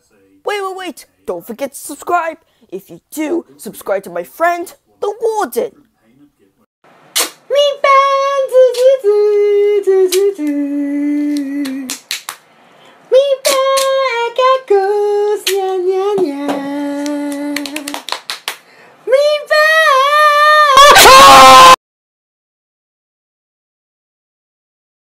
Wait, don't forget to subscribe. If you do, subscribe to my friend, the Warden. Me band,